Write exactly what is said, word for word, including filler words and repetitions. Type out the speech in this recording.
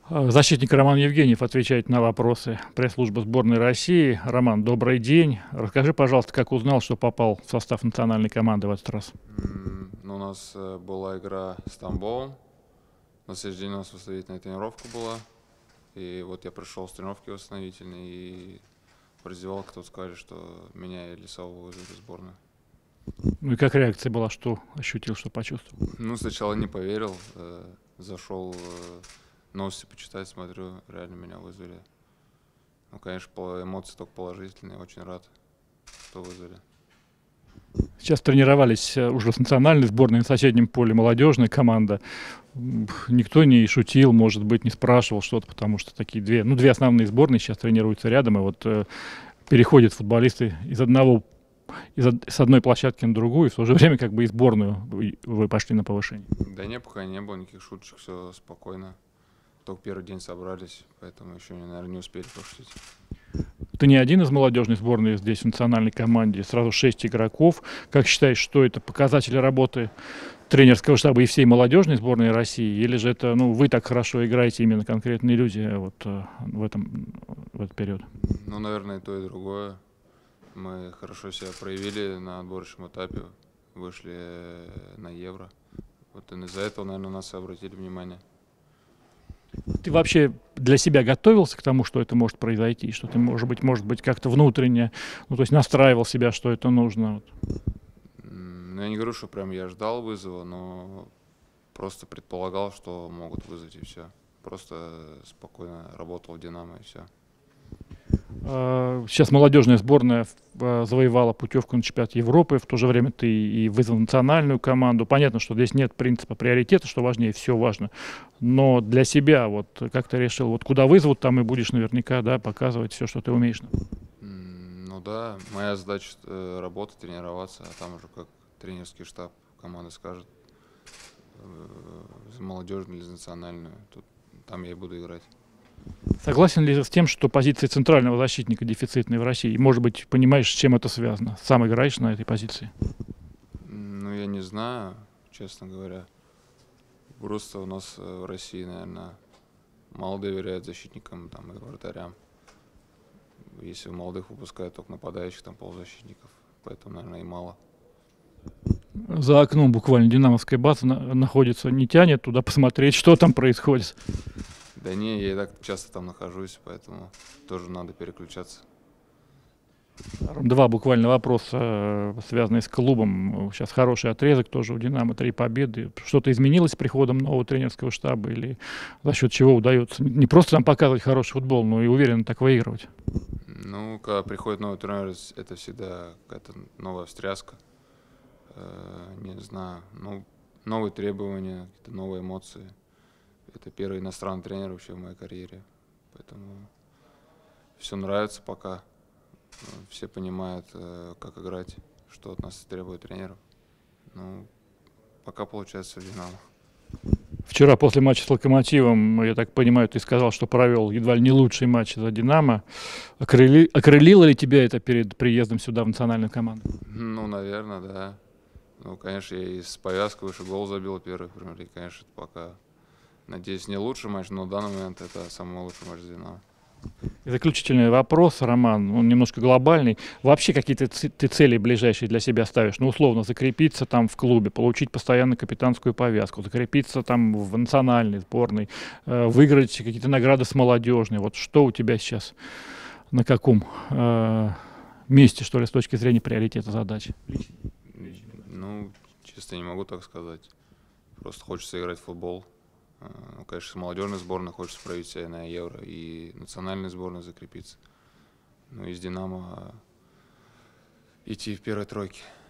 А, Защитник Роман Евгеньев отвечает на вопросы пресс-службы сборной России. Роман, добрый день. Расскажи, пожалуйста, как узнал, что попал в состав национальной команды в этот раз? М, Ну, у нас э, была игра с Тамбовом. На следующий день у нас восстановительная тренировка была. И вот я пришел с тренировки восстановительной, и в раздевалке кто-то сказали, что меня и Лисового вызвали в сборную. Ну и как реакция была, что ощутил, что почувствовал? Ну, сначала не поверил. э, Зашел э, новости почитать, смотрю, реально меня вызвали. Ну, конечно, по- эмоции только положительные, очень рад, что вызвали. Сейчас тренировались э, уже с национальной сборной на соседнем поле молодежная команда. М, Никто не шутил, может быть, не спрашивал что-то, потому что такие две, ну, две основные сборные сейчас тренируются рядом, и вот э, переходят футболисты из одного, из од- с одной площадки на другую, и в то же время как бы и сборную вы вы пошли на повышение. Да не, пока не было никаких шуточек, все спокойно. Только первый день собрались, поэтому еще, наверное, не успели пошутить. Ты не один из молодежной сборной здесь в национальной команде, сразу шесть игроков. Как считаешь, что это показатели работы тренерского штаба и всей молодежной сборной России, или же это, ну, вы так хорошо играете, именно конкретные люди э, вот э, в этом в этот период? Ну, наверное, и то, и другое. Мы хорошо себя проявили на отборочном этапе, вышли э, на Евро. Вот и из-за этого, наверное, нас и обратили внимание. Ты вообще для себя готовился к тому, что это может произойти, что ты, может быть, может быть, как-то внутренне, ну, то есть настраивал себя, что это нужно? Вот. М, Ну, я не говорю, что прям я ждал вызова, но просто предполагал, что могут вызвать, и все. Просто спокойно работал в «Динамо», и все. А, Сейчас молодежная сборная а, завоевала путевку на чемпионат Европы, в то же время ты и вызвал национальную команду. Понятно, что здесь нет принципа приоритета, что важнее, все важно. Но для себя вот как ты решил, вот куда вызовут, там и будешь наверняка, да, показывать все, что ты умеешь. М, Ну да, моя задача э, работать, тренироваться, а там уже как тренерский штаб команды скажет, э, за молодежную или за национальную. Тут, там я и буду играть. Согласен ли ты с тем, что позиция центрального защитника дефицитная в России? И, может быть, понимаешь, с чем это связано? Сам играешь на этой позиции? М, Ну, я не знаю, честно говоря. Просто у нас э, в России, наверное, мало доверяют защитникам там, и вратарям. Если молодых выпускают только нападающих, там полузащитников. Поэтому, наверное, и мало. За окном буквально динамовская база на- находится, не тянет туда посмотреть, что там происходит. Да не, я и так часто там нахожусь, поэтому тоже надо переключаться. Два буквально вопроса, э, связанные с клубом. Сейчас хороший отрезок тоже у «Динамо», три победы. Что-то изменилось с приходом нового тренерского штаба или за счет чего удается не не просто там показывать хороший футбол, но и уверенно так выигрывать? Ну, когда приходит новый тренер, это всегда какая-то новая встряска. Э, Не знаю, ну, новые требования, какие-то новые эмоции. Это первый иностранный тренер вообще в моей карьере. Поэтому все нравится пока. Э, Все понимают, э, как играть, что от нас требует тренеров. Ну, пока получается в «Динамо». Вчера после матча с «Локомотивом», я так понимаю, ты сказал, что провел едва ли не лучший матч за «Динамо». Окрыли- окрылило ли тебя это перед приездом сюда в национальную команду? Ну, наверное, да. Ну, конечно, я и с повязкой выше гол забил первый в премьер-лиге. Конечно, это пока, надеюсь, не лучший матч, но в данный момент это самый лучший матч за «Динамо». И заключительный вопрос, Роман, он немножко глобальный. Вообще какие-то ц- ты цели ближайшие для себя ставишь? Ну, условно, закрепиться там в клубе, получить постоянно капитанскую повязку, закрепиться там в национальной сборной, э, выиграть какие-то награды с молодежной. Вот что у тебя сейчас, на каком э, месте, что ли, с точки зрения приоритета задачи? М, Ну, честно, не могу так сказать. Просто хочется играть в футбол. Э, Ну, конечно, с молодежной сборной хочется проявить себя на Евро и национальной сборной закрепиться. Ну и с «Динамо» идти в первой тройке.